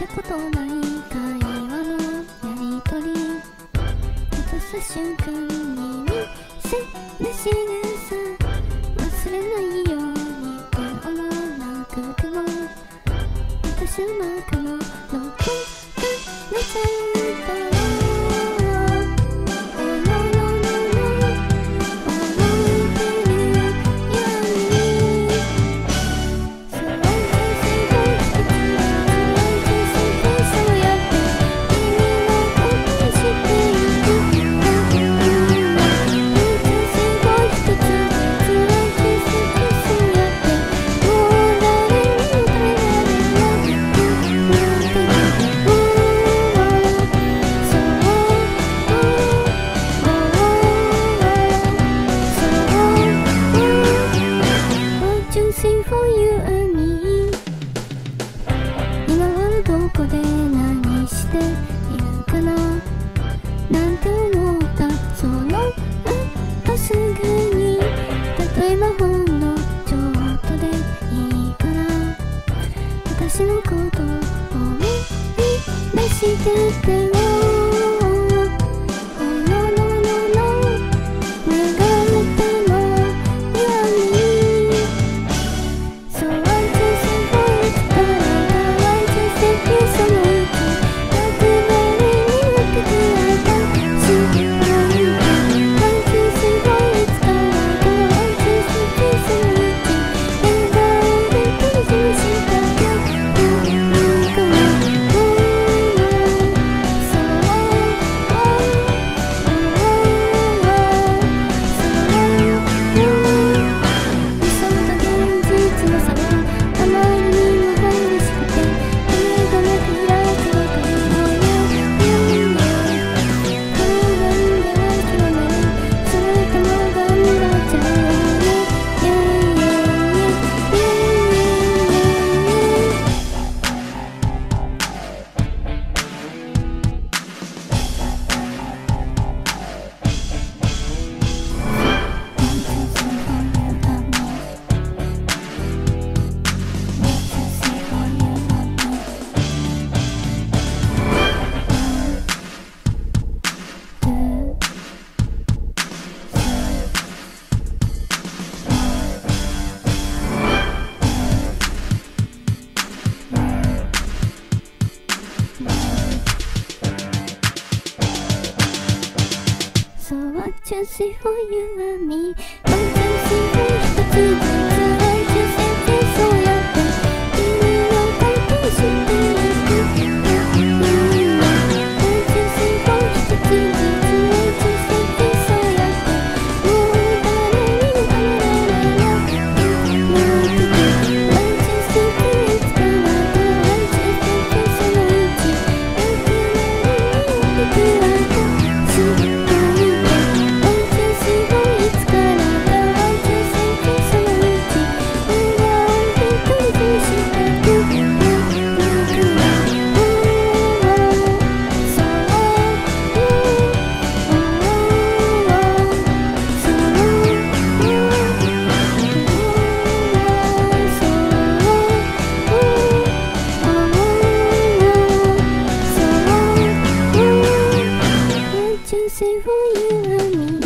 たことない会話のやりとり、渡す瞬間に見せる仕草、忘れないようにって思わなくても、私の中のどこかでちゃんと今はどこで何しているかななんて思った。その後すぐに、例えばほんのちょっとでいいから私のことを思い出しててよ。Just see for you and me. One, two, three, four, 一つずつ愛中線でそうやって君を抱きしめてゆく。One, two, three, four 一つずつ愛中線でそうやってもう誰にも止められない。One, two, three, four いつかまた愛中線でそのうち僕らに送ってくれた。Say for you and me.